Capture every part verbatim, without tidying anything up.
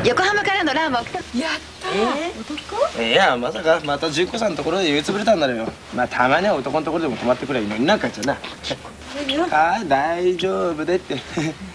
横浜からのラーマを来た。 やったー。 男？いやまさかまた純子さんのところで酔いつぶれたんだろうよ。まあたまには男のところでも泊まってくればいいのになんかじゃな。ああ大丈夫でって。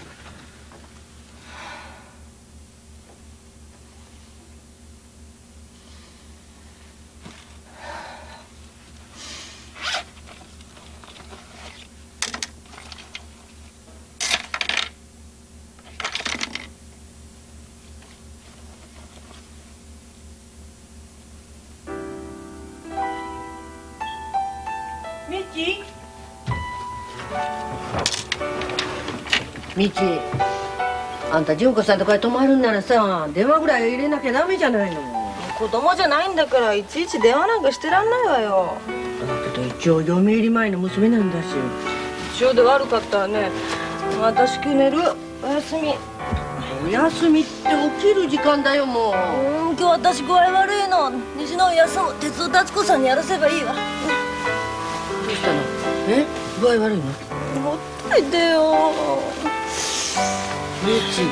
ミチ、あんた純子さんとこへ泊まるんならさ、電話ぐらい入れなきゃダメじゃないの。 子供じゃないんだからいちいち電話なんかしてらんないわよ。 だけど一応読売前の娘なんだし。 一応で悪かったらね、私今日寝る。おやすみ。 お休みって起きる時間だよもう。 うん、今日私具合悪いの。西野休む。哲夫達子さんにやらせばいいわ。 どうしたの？え？具合悪いの？ もっといてよ。 ミチ。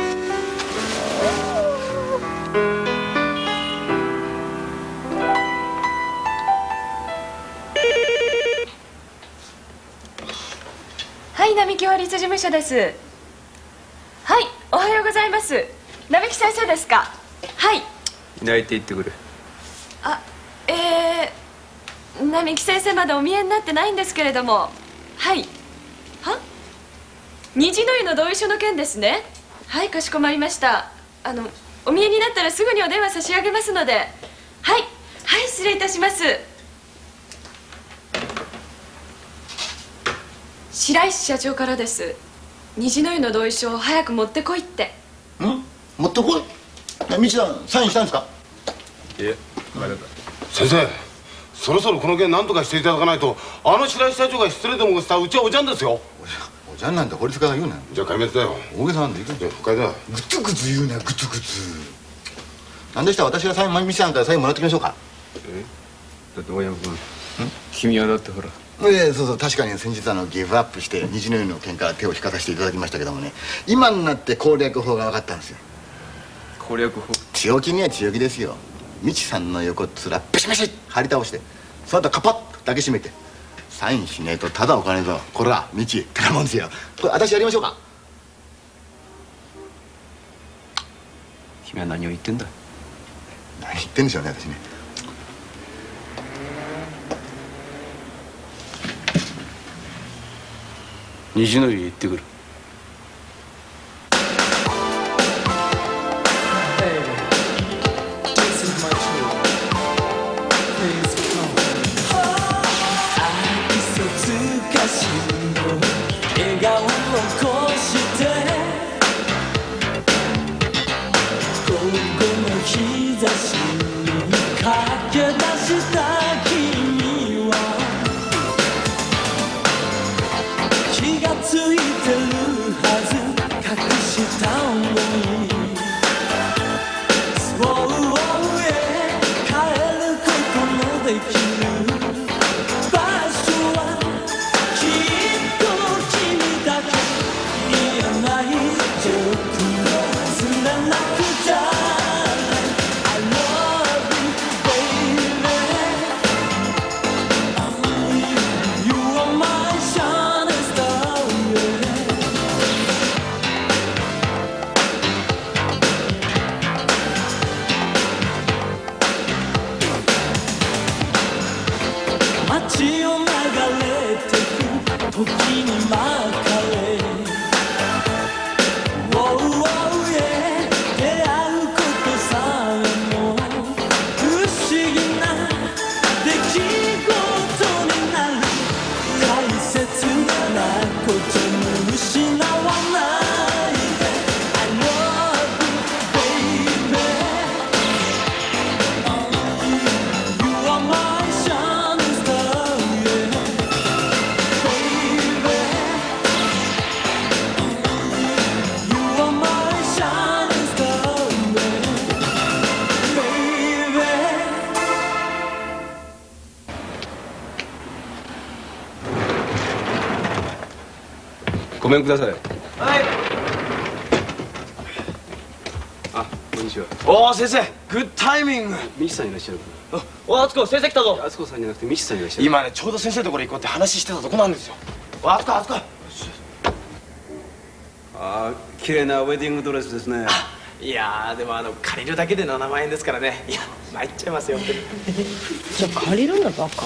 はい、並木法律事務所です。はい、おはようございます。並木先生ですか？はい。 いないって言ってくれ。 あ、えー、並木先生まだお見えになってないんですけれども。はい。は？虹の湯の同意書の件ですね。はい、かしこまりました。あのお見えになったらすぐにお電話差し上げますので。はい、はい、失礼いたします。白石社長からです。虹の湯の同意書を早く持ってこいって。 ん？持ってこい？みちさんサインしたんですか？ いえ、まだだ。 先生、そろそろこの件何とかしていただかないと、あの白石社長が失礼でもしたうちはおじゃんですよ。 おじゃんなんて法律家が言うな。 じゃあ壊滅だよ。 大げさなんでいくんじゃあ不快だ。 グツグツ言うな、グツグツ。なんでしたら私がサイン見せたんからサインもらってきましょうか。 え？だって大山君、君はだってほら。 ええ、そうそう、確かに先日あのギブアップして虹の湯の件から手を引かさせていただきましたけどもね、今になって攻略法が分かったんですよ。 攻略法？ 強気には強気ですよ。みちさんの横っ面ペシペシ張り倒して、その後カパッと抱きしめてサインしねえとただお金ぞ。これはみちてなもんですよ。これ私やりましょうか。 君は何を言ってんだ？ 何言ってんでしょうね私ね。 虹の湯へ行ってくる。ごめんください。はい。あ、 こんにちは。 おお先生グッドタイミング。 ミチさんいらっしゃるかおお敦子先生来たぞ。 な。敦子さんじゃなくてミチさんいらっしゃる。 今ねちょうど先生のところ行こうって話してたとこなんですよ。お敦子敦子。 ああ、綺麗なウェディングドレスですね。 いやーでもあの借りるだけでななまん円ですからね。いや参っちゃいますよ本当に。 じゃあ借りるんだバカ。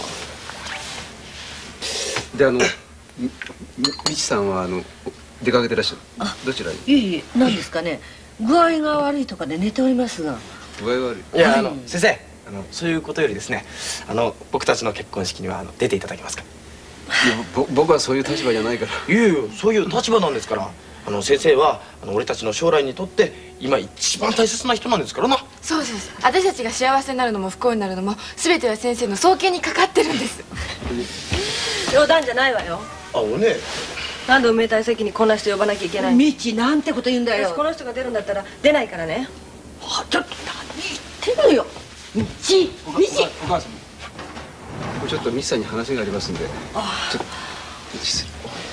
で、あのみミチさんはあの出かけてらっしゃる。どちらに？ いえいえ何ですかね、具合が悪いとかで寝ておりますが。 具合悪い。 いや、 はいあの先生あのそういうことよりですね、あの僕たちの結婚式にはあの出ていただけますか。 いやぼ僕はそういう立場じゃないから。 いやいやそういう立場なんですから。あの先生はあの俺たちの将来にとって今一番大切な人なんですからな。 そうそうそう、私たちが幸せになるのも不幸になるのも全ては先生の送金にかかってるんです。 冗談じゃないわよ。 あおねなんで埋めたい席にこんな人呼ばなきゃいけないの。 ミチなんてこと言うんだよ。 私この人が出るんだったら出ないからね。 はちょっと何言ってんのよ。ミチミチ。 お母さんちょっとミチさんに話がありますんで。ちょっと失礼。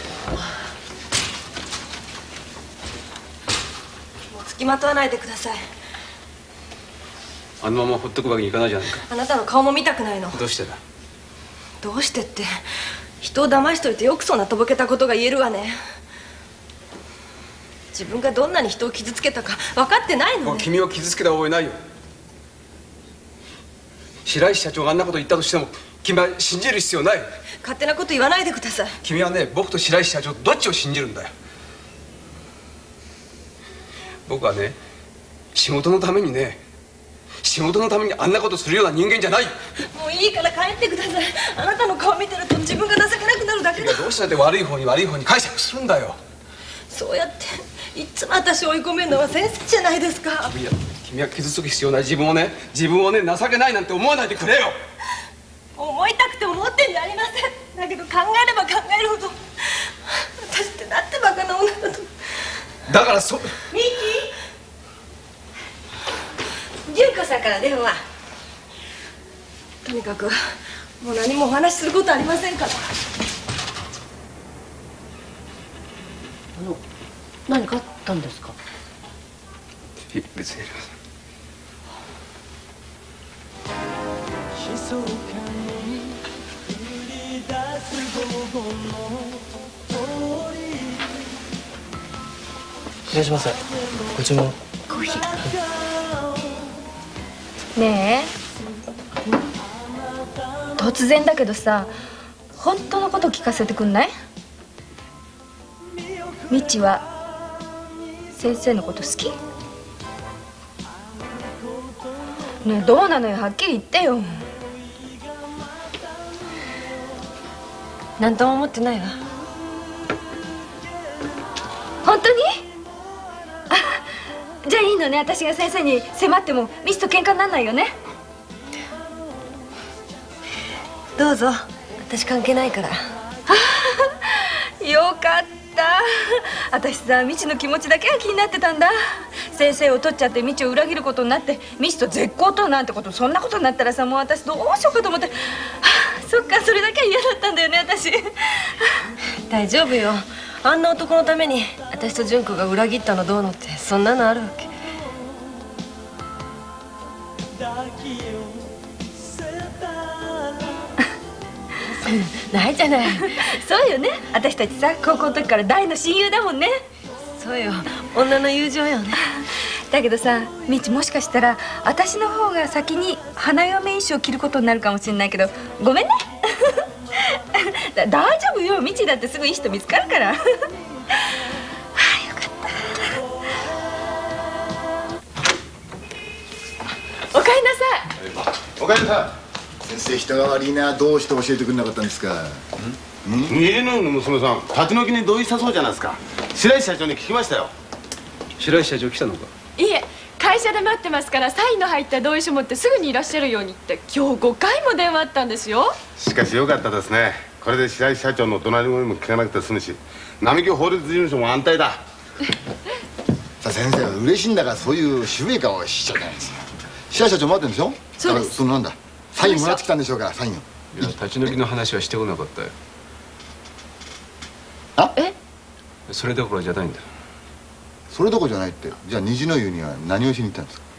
もう付きまとわないでください。 あのままほっとくわけにいかないじゃないか。 あなたの顔も見たくないの。 どうしてだ？ どうしてって人を騙しといてよくそんなとぼけたことが言えるわね。自分がどんなに人を傷つけたか分かってないのね。 もう君を傷つけた覚えないよ。白石社長があんなこと言ったとしても君は信じる必要ない。 勝手なこと言わないでください。 君はね、僕と白石社長どっちを信じるんだよ。僕はね、仕事のためにね、仕事のためにあんなことするような人間じゃない。 もういいから帰ってください。あなたの顔見てると自分が情けなくなるだけだ。 君はどうしたって悪い方に悪い方に解釈するんだよ。 そうやっていつも私を追い込めるのは先生じゃないですか。 君は君は傷つく必要ない自分をね、自分をね情けないなんて思わないでくれよ。 思いたくて思ってんじゃありません。だけど考えれば考えるほど私ってなんてバカな女だと。 だからそミキ、純子さんから電話。とにかくもう何もお話しすることありませんから。 あの何かあったんですか。 い別にやりません。 いらっしゃいませ。ご注文。 コーヒー。ねえ、突然だけどさ、本当のこと聞かせてくんない？ミチは先生のこと好き？ねえ、どうなのよ、はっきり言ってよ。 何とも思ってないわ。 本当に？あ、じゃあいいのね。私が先生に迫ってもミチと喧嘩にならないよね。 どうぞ、私関係ないから。 よかった。私さ、ミチの気持ちだけが気になってたんだ。先生を取っちゃってミチを裏切ることになって、ミチと絶交となんてこと、そんなことになったらさ、もう私どうしようかと思って。はあ、そっか、それだけは嫌だったんだよね、私。 大丈夫よ。あんな男のために私と純子が裏切ったのどうのってそんなのあるわけ。 ないじゃない。そうよね。私たちさ、高校の時から大の親友だもんね。 そうよ、女の友情よね。 だけどさ、ミチもしかしたら私の方が先に花嫁衣装を着ることになるかもしれないけど、ごめんね。だ大丈夫よ。ミチだってすぐいい人見つかるから。はあ、よかった。おかえりなさい。 おかえりなさい。先生人が悪いな。どうして教えてくれなかったんですか。 家の娘さん立ち退きに同意したそうじゃないですか。白石社長に聞きましたよ。 白石社長来たのか。 いえ、会社で待ってますから、サインの入った同意書持ってすぐにいらっしゃるようにって今日ごかいも電話あったんですよ。 しかしよかったですね。これで白石社長の怒鳴り声も聞かなくて済むし、並木法律事務所も安泰だ。 さあ先生は嬉しいんだから、そういう渋い顔しちゃうじゃないですか。白石社長待ってるんでしょ。 そうです。 だからそのなんだ、サインもらってきたんでしょうから、サインを。 いや、立ち退きの話はしてこなかったよ。 あえ、 それどころじゃないんだ。 それどころじゃないって。じゃあ虹の湯には何をしに行ったんですか。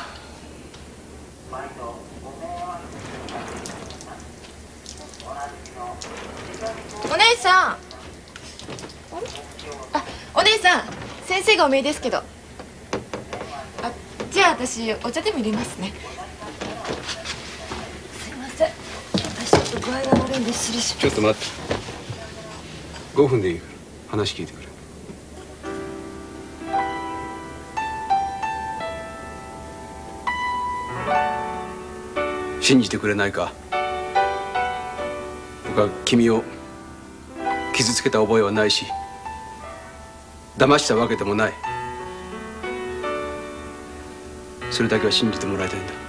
お姉さん、あ、お姉さん、先生がお見えですけど。あ、じゃあ私お茶でも入れますね。 すいません、私ちょっと具合が悪いんで失礼します。 ちょっと待って、ごふんでいいから話聞いてくれ。信じてくれないか。僕は君を傷つけた覚えはないし、騙したわけでもない。それだけは信じてもらいたいんだ。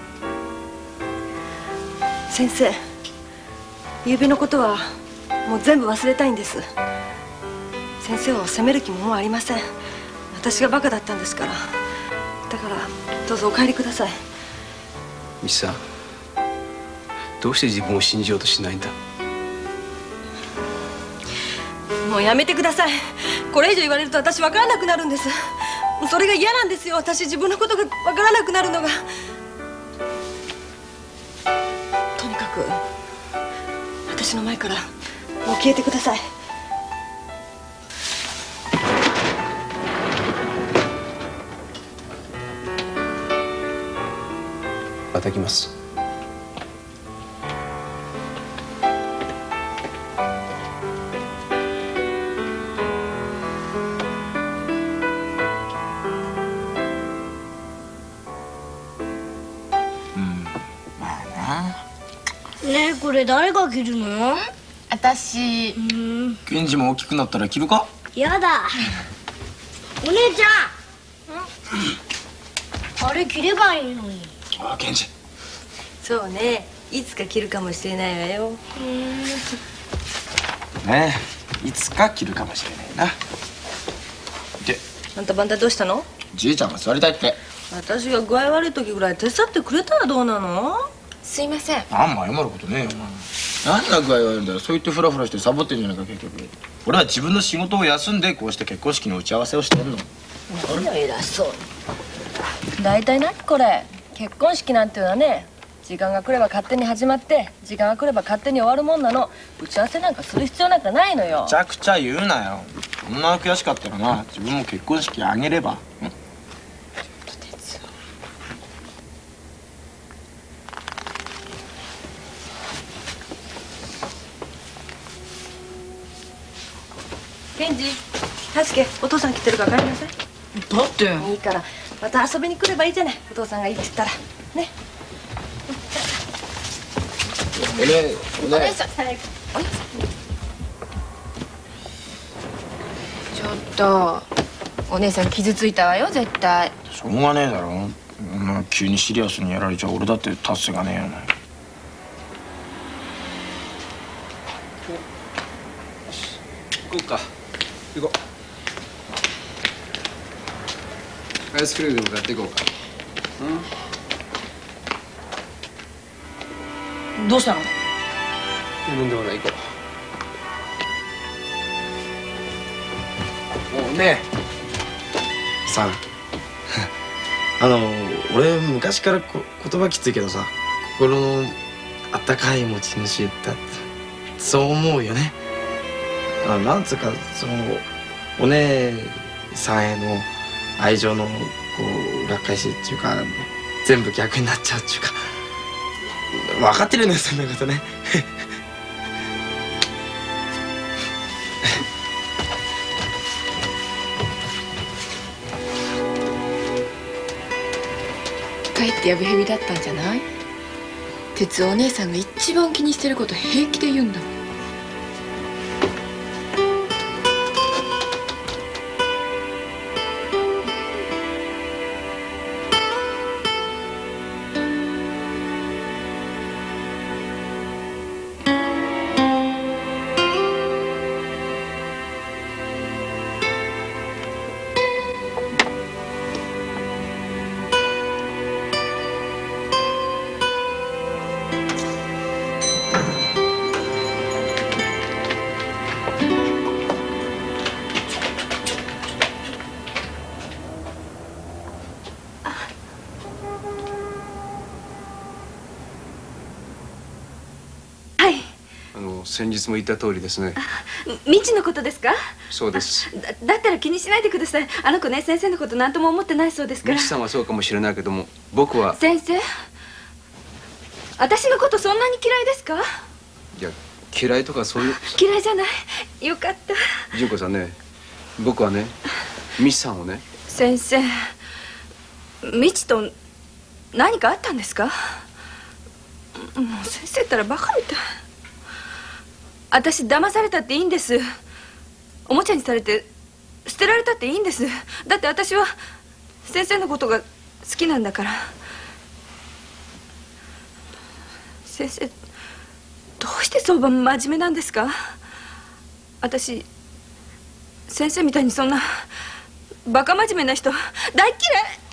先生、昨夜のことはもう全部忘れたいんです。先生を責める気ももうありません。私がバカだったんですから。だからどうぞお帰りください。 ミチさん、どうして自分を信じようとしないんだ。 もうやめてください。これ以上言われると私分からなくなるんです。 それが嫌なんですよ。私自分のことがわからなくなるのが。とにかく私の前からもう消えてください。 また来ます。 ねえ、これ誰が着るの？ 私。 ケンジも大きくなったら着るか？ やだ。お姉ちゃん、あれ着ればいいのに。 あ、ケンジ。 そうね、いつか着るかもしれないわよ。 ねえ、いつか着るかもしれないな。で、 あんたバンタどうしたの？ じいちゃんが座りたいって。 私が具合悪い時ぐらい手伝ってくれたらどうなの？ すいません。 あんま謝ることねえよ。何が具合悪いんだよ。そう言ってフラフラしてサボってんじゃないか結局。俺は自分の仕事を休んでこうして結婚式の打ち合わせをしてんの。 何よ偉そうに。大体何これ、結婚式なんていうのはね、時間が来れば勝手に始まって時間が来れば勝手に終わるもんなの。打ち合わせなんかする必要なんかないのよ。 めちゃくちゃ言うなよ。こんな悔しかったらな、自分も結婚式あげれば。 ケンジ、タスケ、お父さん来てるから帰りなさい。 だっていいからまた遊びに来ればいいじゃない。お父さんがいいって言ったらね。 おねおねさん、ちょっとお姉さん傷ついたわよ絶対。 しょうがねえだろ。お前急にシリアスにやられちゃ俺だって達成がねえよな。 行こうか。行こう。アイスクリームでも買っていこうか。 うん。どうしたの？ なんでもない。行こう。おねえ。 さんあの俺昔からこ言葉きついけどさ、心のあったかい持ち主だってそう思うよね。あなんつうかそのお姉さんへの愛情のこう裏返しっていうか全部逆になっちゃうっていうか分かってるんですそんなことね。 かえってやぶへびだったんじゃない？哲夫お姉さんが一番気にしてること平気で言うんだもん。 先日も言った通りですね。 未知のことですか？ そうです。 だ, だったら気にしないでください。あの子ね、先生のこと何とも思ってないそうですから。 未知さんはそうかもしれないけども、僕は。 先生、私のことそんなに嫌いですか？ いや、嫌いとかそういう。 嫌いじゃない。よかった。 純子さんね、僕はね、未知さんをね。 先生、未知と何かあったんですか？もう先生ったらバカみたい。私騙されたっていいんです。おもちゃにされて捨てられたっていいんです。だって私は先生のことが好きなんだから。先生、どうしてそう真面目なんですか？私先生みたいにそんなバカ真面目な人大嫌い。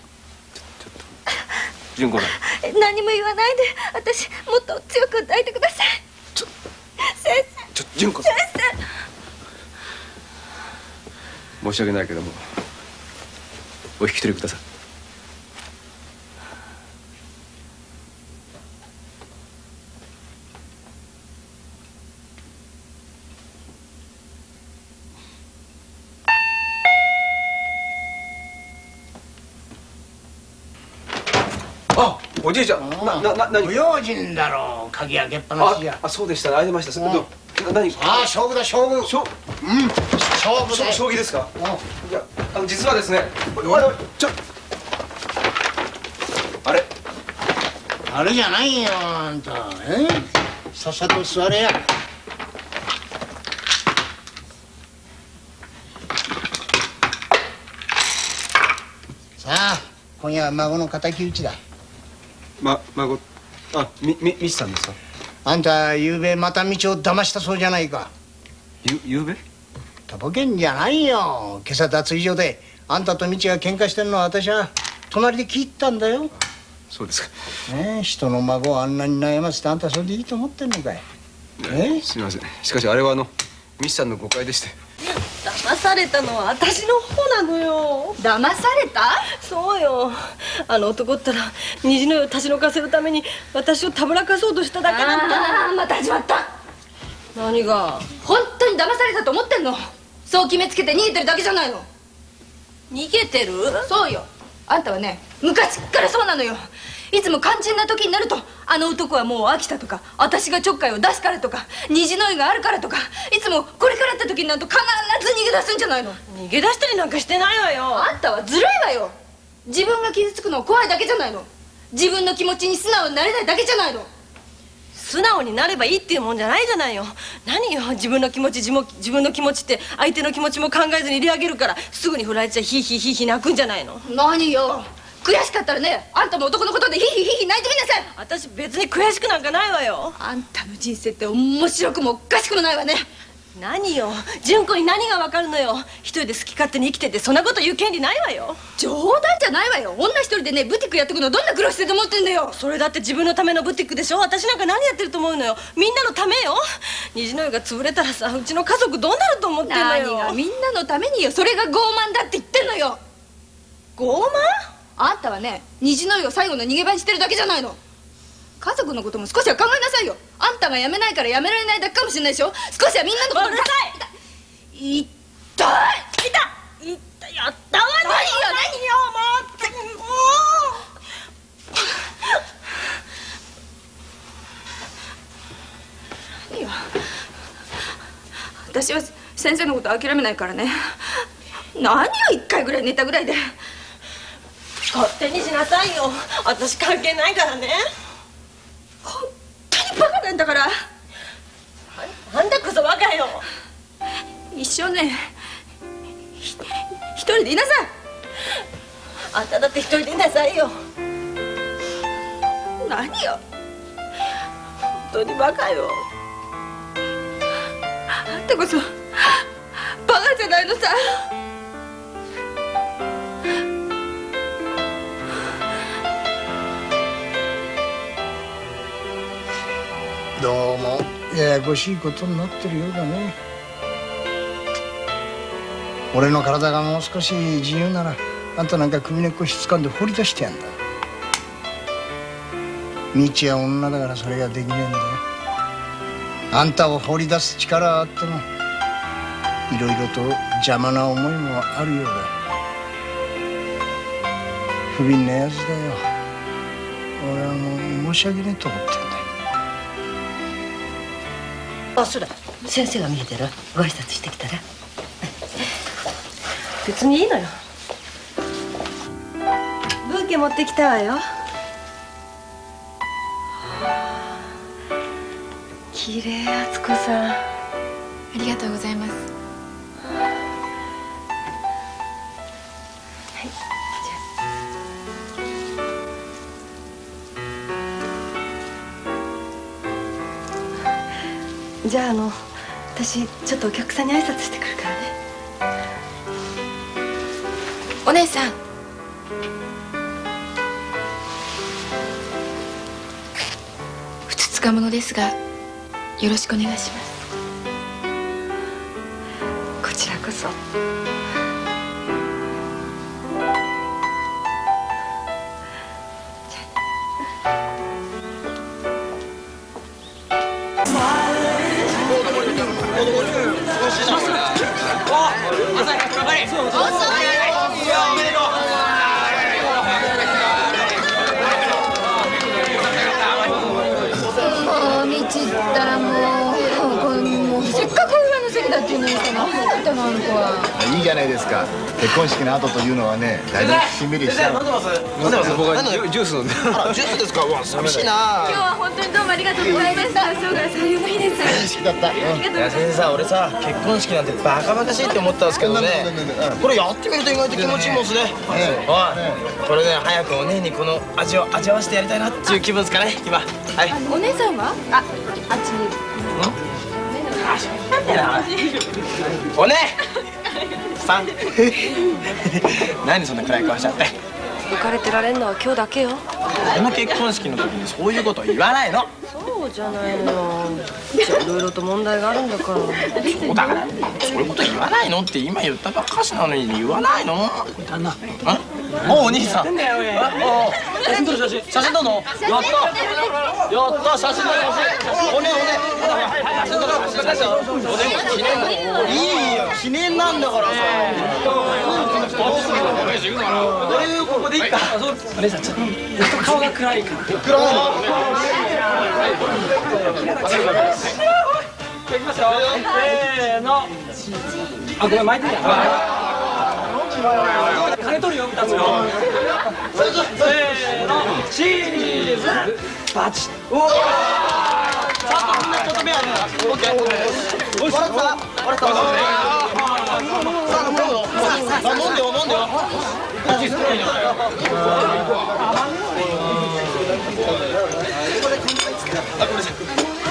純子さん、 何も言わないで、私もっと強く抱いてください。 ちょ先生、 ちょ純子さん、 先生申し訳ないけども、 お引き取りください。あ、おじいちゃん、な、な、な、何？ 不用心だろう。鍵開けっぱなしじゃ。 あ、あ、そうでしたね。開いてました。ど、な、何？ ああ、勝負だ、勝負。 勝、 うん、勝負だ。 将棋ですか？いや、あの実はですね。おいおい、ちょ。あれ？ あれじゃないよ、あんた。え？さっさと座れや。さあ、今夜は孫の敵討ちだ。 ま、孫、あ、み、み、みちさんですか？ あんた、ゆうべまた道を騙したそうじゃないか。 ゆ、ゆうべ？ とぼけんじゃないよ。今朝脱衣所であんたとみちが喧嘩してるのは私は隣で聞いたんだよ。 そうですか。 ねえ、人の孫をあんなに悩ませてあんたそれでいいと思ってんのかい。え？ すみません。しかしあれはあのみちさんの誤解でして。 騙されたのは私の方なのよ。 騙された？ そうよ。あの男ったら虹の湯を立ち退かせるために私をたぶらかそうとしただけだった。 ああ、また始まった。 何が？ 本当に騙されたと思ってんの？そう決めつけて逃げてるだけじゃないの。 逃げてる？ そうよ。あんたはね、昔っからそうなのよ。いつも肝心な時になると、あの男はもう飽きたとか、私がちょっかいを出すからとか、虹の湯があるからとか、いつもこれからって時になると必ず逃げ出すんじゃないの。 逃げ出したりなんかしてないわよ。 あんたはずるいわよ。自分が傷つくの怖いだけじゃないの。自分の気持ちに素直になれないだけじゃないの。 素直になればいいっていうもんじゃないじゃないよ。何よ、自分の気持ち自も自分の気持ちって相手の気持ちも考えずに入れ上げるからすぐに振られちゃヒーヒーヒーヒー泣くんじゃないの。 何よ、悔しかったらね、あんたも男のことでヒーヒーヒーヒー泣いてみなさい。 私別に悔しくなんかないわよ。 あんたの人生って面白くもおかしくもないわね。 何よ、純子に何がわかるのよ。一人で好き勝手に生きててそんなこと言う権利ないわよ。 冗談じゃないわよ。女一人でね、ブティックやってくのどんな苦労してると思ってんだよ。 それだって自分のためのブティックでしょ。私なんか何やってると思うのよ。みんなのためよ。虹の湯が潰れたらさ、うちの家族どうなると思ってんのよ。 何がみんなのためによ。それが傲慢だって言ってんのよ。 傲慢？ あんたはね、虹の湯を最後の逃げ場にしてるだけじゃないの。家族のことも少しは考えなさいよ。あんたがやめないからやめられないだけかもしれないでしょ。少しはみんなのこと。 うるさい。 痛い。 痛い。痛い。痛い。やったわね。 何よ、 何よ、もう。もう。 何よ。私は先生のこと諦めないからね。何よ、一回ぐらい寝たぐらいで。 勝手にしなさいよ。私関係ないからね。 本当にバカなんだから。 あんたこそバカよ。 一生ね、ひ一人でいなさい。 あんただって一人でいなさいよ。 何よ、 本当にバカよ。 あんたこそバカじゃないのさ。 どうもややこしいことになってるようだね。俺の体がもう少し自由ならあんたなんか首根っこひっつかんで放り出してやんだ。みちは女だからそれができねえんだよ。あんたを放り出す力はあってもいろいろと邪魔な思いもあるようだ。不憫なやつだよ。俺はもう申し訳ねえと思ってんだよ。 あ、そら先生が見えてる。ご挨拶してきたら。 別にいいのよ。ブーケ持ってきたわよ。綺麗、敦子さん。 ありがとうございます。 じゃあ、あの私ちょっとお客さんに挨拶してくるからね。 お姉さん、ふつつかものですがよろしくお願いします。 こちらこそ。 もうみちったらもうこれもうせっかく裏の席だっていうのにさ何だったのあの子は。 いいじゃないですか。結婚式の後というのはね、だいぶしんみりしちゃう。 飲んでます飲んでます僕はジュース飲んで。 あらジュースですか。うわ寂しいな。 今日は本当にどうもありがとうございました。そうが採用の日です。 好きだった。 ありがとうございます。 先生さ、俺さ結婚式なんてバカバカしいって思ったんですけどね、これやってみると意外と気持ちいいもんですね。おいこれね、早くお姉にこの味を味わわせてやりたいなっていう気分ですかね今。はい。 お姉さんはああっちに。 お姉さん何そんな暗い顔しちゃって。 浮かれてられんのは今日だけよ。 この結婚式の時にそういうこと言わないの。 そうじゃないのよ。いろいろと問題があるんだから。 そうだからそういうこと言わないのって今言ったばっかしなのに言わないの。旦那。おお兄さん。写真撮る写真。写真撮るの。やった。やった写真撮る写真。おねおね。写真撮る。おね記念。いいよ記念なんだからさ。俺ここでいいか。お姉さんちょっと顔が暗いから。暗い。いきますよ。せーの。あ、ごめん巻いてた。金取るよ二つよ。せーの。チーズ。バチッ。おお。ちゃんとみんなちょっと目あるな。オッケー。おい。笑った。笑った。さあ飲むよ。さあ飲んでよ飲んでよ。味少ないじゃないよ。あ、これです。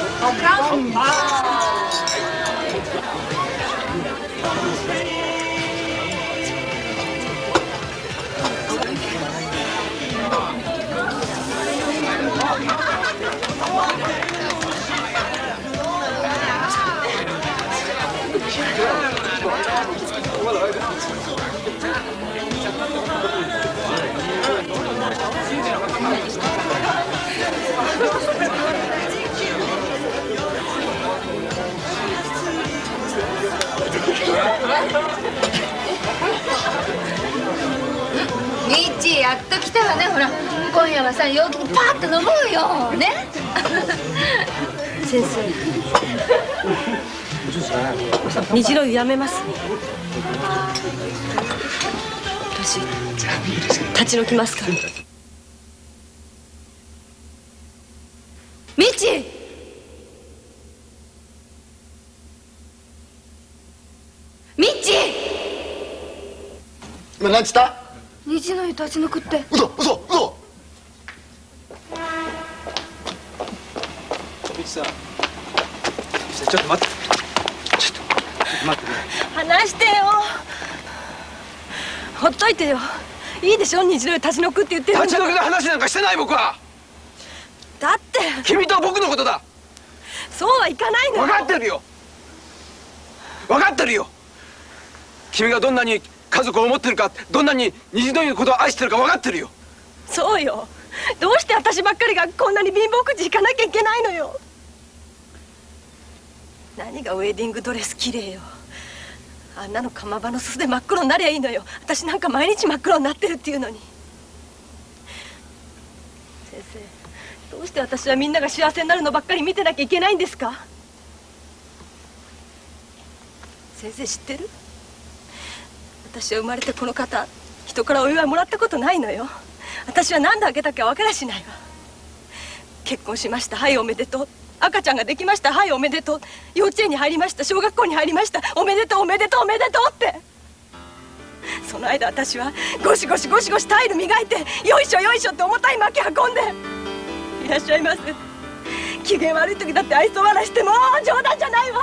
ミッチーやっと来たわね。ほら今夜はさ陽気にパーッと飲もうよね。 先生虹の湯やめます。私立ち退きますから。ミッチーミッチー今何つった？ 虹の湯立ち退くって。 嘘嘘嘘。 ミチさんちょっと待ってちょっと待ってくれ。 話してよ。ほっといてよ。いいでしょ虹の湯立ち退くって言ってるんだ。 立ち退きの話なんかしてない僕は。 だって君とは僕のことだ。 そうはいかないのよ。 分かってるよ分かってるよ。君がどんなに家族を思ってるか、どんなに虹の湯のことを愛してるか分かってるよ。 そうよ。どうして私ばっかりがこんなに貧乏くじ引かなきゃいけないのよ。何がウェディングドレス綺麗よ。あんなの釜場のすすで真っ黒になりゃいいのよ。私なんか毎日真っ黒になってるっていうのに。先生、どうして私はみんなが幸せになるのばっかり見てなきゃいけないんですか。先生知ってる？私は生まれてこの方人からお祝いもらったことないのよ。私は何であげたか分からしないわ。結婚しました、はいおめでとう。赤ちゃんができました、はいおめでとう。幼稚園に入りました、小学校に入りました、おめでとうおめでとうおめでとうって。その間私はゴシゴシゴシゴシタイル磨いて、よいしょよいしょって重たい薪運んで。いらっしゃいませ。機嫌悪い時だって愛想笑いして、もう冗談じゃないわ。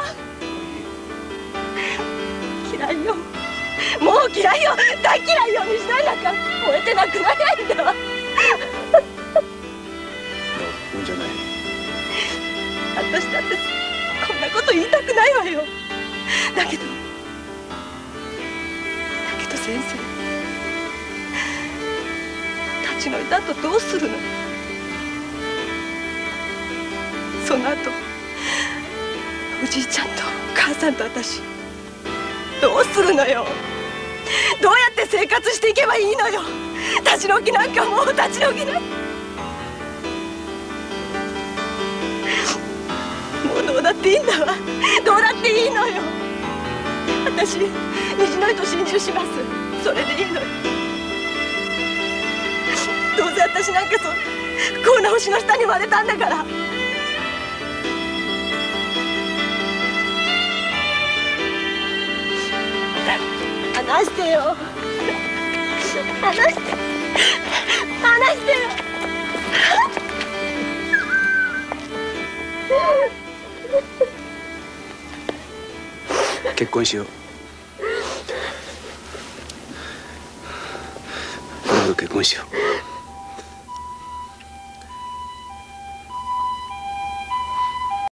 嫌いよ、もう嫌いよ、大嫌いよ。虹の湯なんか燃えてなくなりゃいいんだわ。 いいんじゃない。 私だってこんなこと言いたくないわよ。だけどだけど先生、立ち退いた後どうするの。その後おじいちゃんと母さんと私どうするのよ。 で生活していけばいいのよ。立ち退きなんかもう立ち退きなんかもうどうだっていいんだわ。どうだっていいのよ。私虹の糸心中します。それでいいのよ。どうせ私なんかそん不幸な星の下に生まれたんだから。話してよ。話して話してよ。 結婚しよう。俺と結婚しよう。